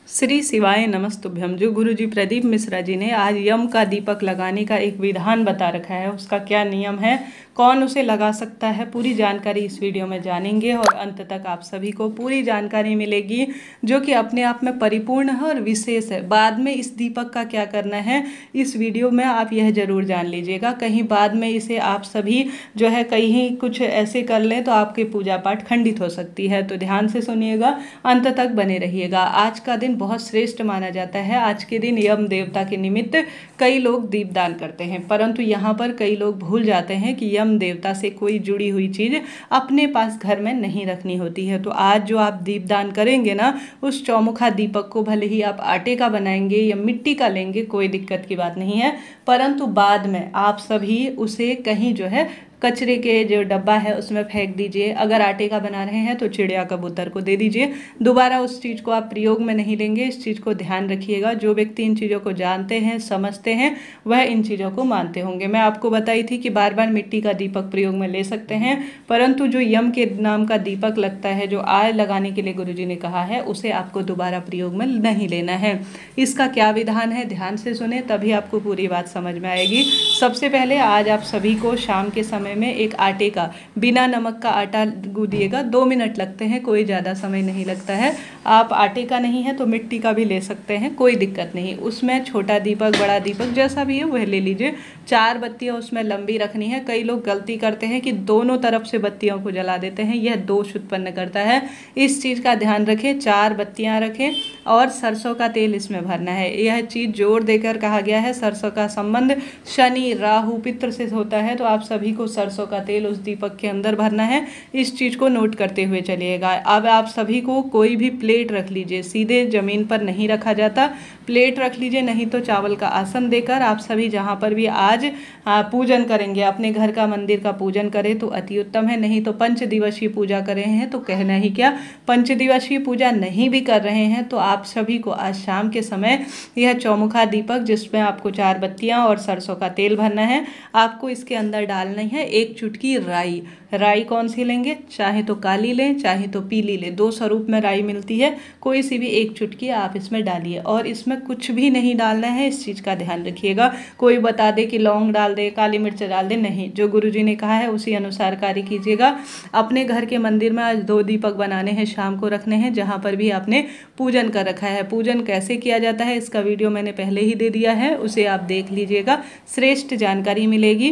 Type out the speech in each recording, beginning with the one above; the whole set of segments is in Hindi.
श्री शिवाय नमस्तुभ्यम। जो गुरुजी प्रदीप मिश्रा जी ने आज यम का दीपक लगाने का एक विधान बता रखा है, उसका क्या नियम है, कौन उसे लगा सकता है, पूरी जानकारी इस वीडियो में जानेंगे और अंत तक आप सभी को पूरी जानकारी मिलेगी जो कि अपने आप में परिपूर्ण है और विशेष है। बाद में इस दीपक का क्या करना है इस वीडियो में आप यह जरूर जान लीजिएगा। कहीं बाद में इसे आप सभी जो है कहीं कुछ ऐसे कर लें तो आपकी पूजा पाठ खंडित हो सकती है, तो ध्यान से सुनिएगा, अंत तक बने रहिएगा। आज का दिन बहुत श्रेष्ठ माना जाता है। आज के दिन यम देवता के निमित्त कई लोग दीपदान करते हैं, परंतु यहाँ पर कई लोग भूल जाते हैं कि यम देवता से कोई जुड़ी हुई चीज अपने पास घर में नहीं रखनी होती है। तो आज जो आप दीपदान करेंगे ना, उस चौमुखा दीपक को भले ही आप आटे का बनाएंगे या मिट्टी का लेंगे, कोई दिक्कत की बात नहीं है, परंतु बाद में आप सभी उसे कहीं जो है कचरे के जो डब्बा है उसमें फेंक दीजिए। अगर आटे का बना रहे हैं तो चिड़िया कबूतर को दे दीजिए। दोबारा उस चीज़ को आप प्रयोग में नहीं लेंगे, इस चीज़ को ध्यान रखिएगा। जो व्यक्ति इन चीज़ों को जानते हैं, समझते हैं, वह इन चीज़ों को मानते होंगे। मैं आपको बताई थी कि बार बार मिट्टी का दीपक प्रयोग में ले सकते हैं, परंतु जो यम के नाम का दीपक लगता है, जो आय लगाने के लिए गुरुजी ने कहा है, उसे आपको दोबारा प्रयोग में नहीं लेना है। इसका क्या विधान है, ध्यान से सुने, तभी आपको पूरी बात समझ में आएगी। सबसे पहले आज आप सभी को शाम के समय में एक आटे का बिना नमक का आटा गूंदिएगा। 2 मिनट लगते हैं, कोई ज़्यादा समय नहीं लगता है। आप आटे का नहीं है तो मिट्टी का भी ले सकते हैं, कोई दिक्कत नहीं। उसमें छोटा दीपक, बड़ा दीपक जैसा भी है वह ले लीजिए। 4 बत्तियां उसमें लंबी रखनी है। कई लोग गलती करते हैं कि दोनों तरफ से बत्तियों को जला देते हैं, यह दोष उत्पन्न करता है। इस चीज़ का ध्यान रखें। 4 बत्तियां रखें और सरसों का तेल इसमें भरना है। यह चीज़ जोर देकर कहा गया है। सरसों का संबंध शनि, राहु, पितृ से होता है, तो आप सभी को सरसों का तेल उस दीपक के अंदर भरना है। इस चीज़ को नोट करते हुए चलिएगा। अब आप सभी को कोई भी प्लेट रख लीजिए, सीधे जमीन पर नहीं रखा जाता, प्लेट रख लीजिए, नहीं तो चावल का आसन देकर आप सभी जहाँ पर भी आज पूजन करेंगे, अपने घर का मंदिर का पूजन करें तो अति उत्तम है। नहीं तो 5 दिवसीय पूजा कर रहे हैं तो कहना ही क्या, 5 दिवसीय पूजा नहीं भी कर रहे हैं तो आप सभी को आज शाम के समय यह चौमुखा दीपक, जिसमें आपको 4 बत्तियां और सरसों का तेल भरना है, आपको इसके अंदर डालना है 1 चुटकी राई। राई कौन सी लेंगे, चाहे तो काली लें चाहे तो पीली लें, 2 स्वरूप में राई मिलती है, कोई सी भी 1 चुटकी आप इसमें डालिए। और इसमें कुछ भी नहीं डालना है, इस चीज़ का ध्यान रखिएगा। कोई बता दे कि लौंग डाल दे, काली मिर्च डाल दे, नहीं, जो गुरुजी ने कहा है उसी अनुसार कार्य कीजिएगा। अपने घर के मंदिर में आज 2 दीपक बनाने हैं, शाम को रखने हैं, जहाँ पर भी आपने पूजन कर रखा है। पूजन कैसे किया जाता है इसका वीडियो मैंने पहले ही दे दिया है, उसे आप देख लीजिएगा, श्रेष्ठ जानकारी मिलेगी।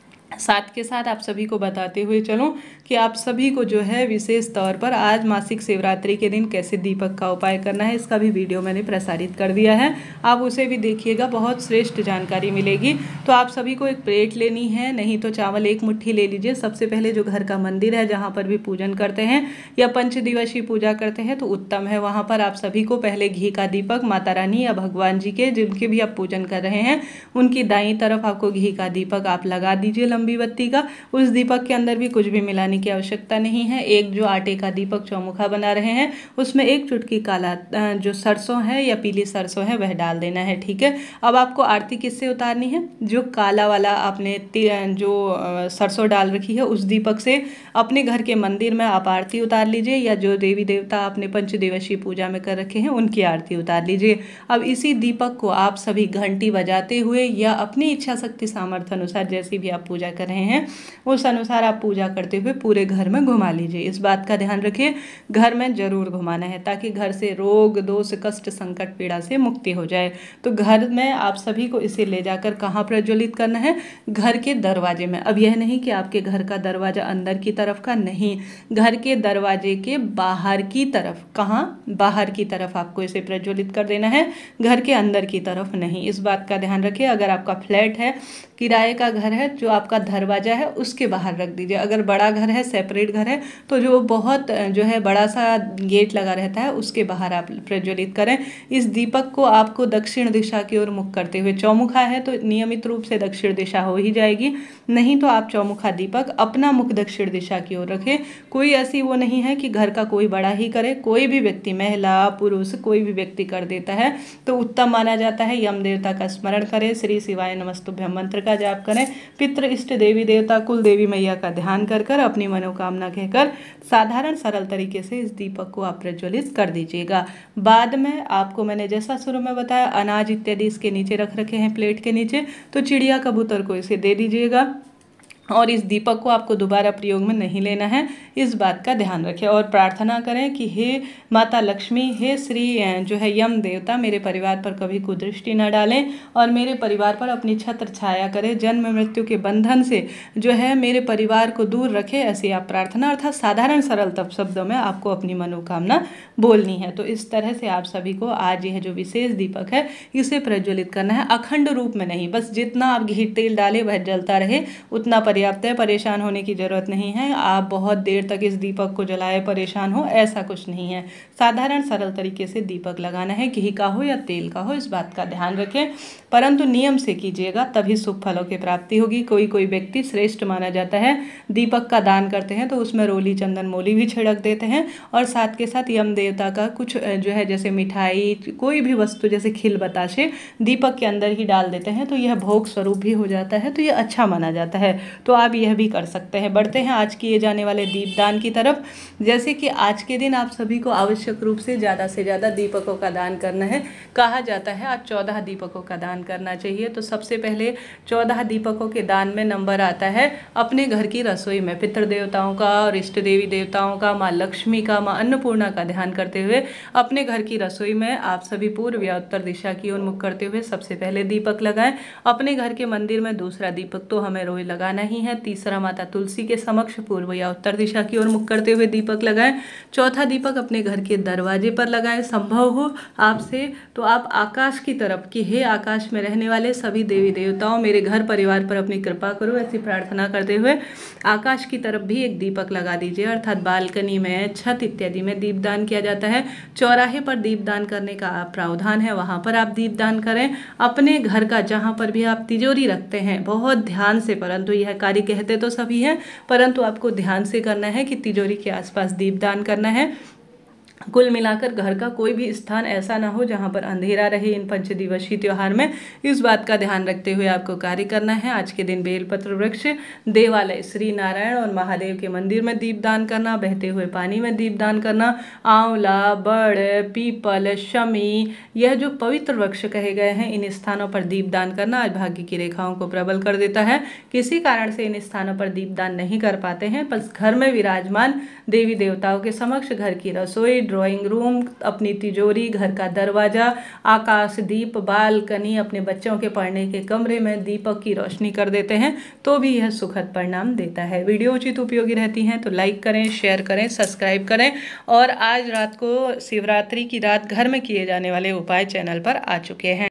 साथ के साथ आप सभी को बताते हुए चलूं कि आप सभी को जो है विशेष तौर पर आज मासिक शिवरात्रि के दिन कैसे दीपक का उपाय करना है, इसका भी वीडियो मैंने प्रसारित कर दिया है, आप उसे भी देखिएगा, बहुत श्रेष्ठ जानकारी मिलेगी। तो आप सभी को एक प्लेट लेनी है, नहीं तो चावल 1 मुट्ठी ले लीजिए। सबसे पहले जो घर का मंदिर है जहाँ पर भी पूजन करते हैं या 5 दिवसीय पूजा करते हैं तो उत्तम है, वहाँ पर आप सभी को पहले घी का दीपक, माता रानी या भगवान जी के जिनके भी आप पूजन कर रहे हैं उनकी दाईं तरफ आपको घी का दीपक आप लगा दीजिए, लंबी बत्ती का। उस दीपक के अंदर भी कुछ भी मिलाने की आवश्यकता नहीं है। एक जो आटे का दीपक चौमुखा बना रहे हैं उसमें 1 चुटकी काला जो सरसों है या पीली सरसों है वह डाल देना है, ठीक है। अब आपको आरती किससे उतारनी है, जो काला वाला आपने जो सरसों डाल रखी है उस दीपक से अपने घर के मंदिर में आप आरती उतार लीजिए, या जो देवी देवता आपने 5 दिवसीय पूजा में कर रखे हैं उनकी आरती उतार लीजिए। अब इसी दीपक को आप सभी घंटी बजाते हुए या अपनी इच्छा शक्ति सामर्थ्य अनुसार जैसी भी आप पूजा कर रहे हैं उस अनुसार आप पूजा करते हुए पूरे घर में घुमा लीजिए। इस बात का ध्यान रखिए, घर में जरूर घुमाना है ताकि घर से रोग, दोष, कष्ट, संकट, पीड़ा से मुक्ति हो जाए। तो घर में आप सभी को इसे ले जाकर कहाँ प्रज्वलित करना है, घर के दरवाजे में। अब यह नहीं कि आपके घर का दरवाजा अंदर की तरफ का, नहीं, घर के दरवाजे के बाहर की तरफ। कहाँ, बाहर की तरफ आपको इसे प्रज्वलित कर देना है, घर के अंदर की तरफ नहीं। इस बात का ध्यान रखिए। अगर आपका फ्लैट है, किराए का घर है, जो आपका दरवाजा है उसके बाहर रख दीजिए। अगर बड़ा घर है, सेपरेट घर है, तो जो बहुत जो है बड़ा सा गेट लगा रहता है उसके बाहर आप प्रज्वलित करें। इस दीपक को आपको दक्षिण दिशा की ओर मुख करते हुए, चौमुखा है तो नियमित रूप से दक्षिण दिशा हो ही जाएगी, नहीं तो आप चौमुखा दीपक अपना मुख दक्षिण दिशा की ओर रखें। कोई ऐसी वो नहीं है कि घर का कोई बड़ा ही करे, कोई भी व्यक्ति, महिला पुरुष कोई भी व्यक्ति कर देता है तो उत्तम माना जाता है। यम देवता का स्मरण करें, श्री शिवाय नमस्तुभ्यम मंत्र का जाप करें, पितृ, इष्ट, देवी देवता, कुल देवी मैया का ध्यान कर अपनी अपनी मनोकामना कहकर साधारण सरल तरीके से इस दीपक को आप प्रज्वलित कर दीजिएगा। बाद में आपको मैंने जैसा शुरू में बताया अनाज इत्यादि इसके नीचे रख रखे हैं प्लेट के नीचे, तो चिड़िया कबूतर को इसे दे दीजिएगा और इस दीपक को आपको दोबारा प्रयोग में नहीं लेना है, इस बात का ध्यान रखें। और प्रार्थना करें कि हे माता लक्ष्मी, हे श्री जो है यम देवता, मेरे परिवार पर कभी कुदृष्टि न डालें और मेरे परिवार पर अपनी छत्र छाया करें, जन्म मृत्यु के बंधन से जो है मेरे परिवार को दूर रखें। ऐसी आप प्रार्थना अर्थात साधारण सरल तब शब्दों में आपको अपनी मनोकामना बोलनी है। तो इस तरह से आप सभी को आज यह जो विशेष दीपक है इसे प्रज्वलित करना है, अखंड रूप में नहीं, बस जितना आप घी तेल डालें वह जलता रहे उतना पर्याप्त है। परेशान होने की जरूरत नहीं है, आप बहुत देर तक इस दीपक को जलाए परेशान हो, ऐसा कुछ नहीं है। साधारण सरल तरीके से दीपक लगाना है, घी का हो या तेल का हो, इस बात का ध्यान रखें, परंतु नियम से कीजिएगा, तभी शुभ फलों की प्राप्ति होगी। कोई कोई व्यक्ति श्रेष्ठ माना जाता है, दीपक का दान करते हैं तो उसमें रोली चंदन मोली भी छिड़क देते हैं और साथ के साथ यम देवता का कुछ जो है जैसे मिठाई कोई भी वस्तु जैसे खिल बताशे दीपक के अंदर ही डाल देते हैं, तो यह भोग स्वरूप भी हो जाता है, तो यह अच्छा माना जाता है। तो आप यह भी कर सकते हैं। बढ़ते हैं आज किए जाने वाले दीपदान की तरफ। जैसे कि आज के दिन आप सभी को आवश्यक रूप से ज़्यादा दीपकों का दान करना है। कहा जाता है आज 14 दीपकों का दान करना चाहिए। तो सबसे पहले 14 दीपकों के दान में नंबर आता है अपने घर की रसोई में पितृ देवताओं का और इष्ट देवी देवताओं का, माँ लक्ष्मी का, माँ अन्नपूर्णा का ध्यान करते हुए अपने घर की रसोई में आप सभी पूर्व या उत्तर दिशा की ओर मुख करते हुए सबसे पहले दीपक लगाएं। अपने घर के मंदिर में दूसरा दीपक तो हमें रोज लगाना ही है। तीसरा माता तुलसी के समक्ष पूर्व या उत्तर दिशा की ओर मुख करते हुए दीपक लगाएं। चौथा दीपक अपने घर के दरवाजे पर लगाएं। संभव हो आपसे तो आप आकाश की तरफ कि हे आकाश में रहने वाले सभी देवी देवताओं मेरे घर परिवार पर अपनी कृपा करो, ऐसी प्रार्थना करते हुए आकाश की तरफ भी एक दीपक लगा दीजिए। अर्थात बालकनी में, छत इत्यादि में दीपदान किया जाता है। चौराहे पर दीपदान करने का प्रावधान है, वहां पर आप दीपदान करें। अपने घर का जहां पर भी आप तिजोरी रखते हैं बहुत ध्यान से, परंतु यह कार्य कहते तो सभी हैं परंतु आपको ध्यान से करना है कि तिजोरी के आसपास दीपदान करना है। कुल मिलाकर घर का कोई भी स्थान ऐसा ना हो जहां पर अंधेरा रहे इन पंचदिवसीय त्योहार में, इस बात का ध्यान रखते हुए आपको कार्य करना है। आज के दिन बेलपत्र वृक्ष, देवालय, श्री नारायण और महादेव के मंदिर में दीपदान करना, बहते हुए पानी में दीपदान करना, आंवला, बड़, पीपल, शमी, यह जो पवित्र वृक्ष कहे गए हैं इन स्थानों पर दीपदान करना आज भाग्य की रेखाओं को प्रबल कर देता है। किसी कारण से इन स्थानों पर दीपदान नहीं कर पाते हैं, बस घर में विराजमान देवी देवताओं के समक्ष घर की रसोई, ड्राइंग रूम, अपनी तिजोरी, घर का दरवाजा, आकाश दीप, बालकनी, अपने बच्चों के पढ़ने के कमरे में दीपक की रोशनी कर देते हैं तो भी यह सुखद परिणाम देता है। वीडियो उचित उपयोगी रहती हैं तो लाइक करें, शेयर करें, सब्सक्राइब करें। और आज रात को शिवरात्रि की रात घर में किए जाने वाले उपाय चैनल पर आ चुके हैं।